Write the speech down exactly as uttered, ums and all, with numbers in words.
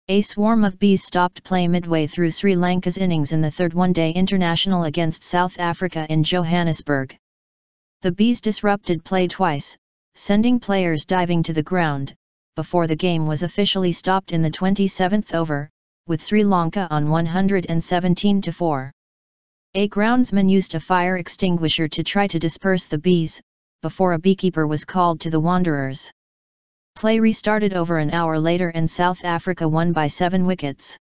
A swarm of bees stopped play midway through Sri Lanka's innings in the third one-day international against South Africa in Johannesburg. The bees disrupted play twice, sending players diving to the ground, before the game was officially stopped in the twenty-seventh over, with Sri Lanka on one hundred seventeen to four. A groundsman used a fire extinguisher to try to disperse the bees, before a beekeeper was called to the Wanderers. Play restarted over an hour later and South Africa won by seven wickets.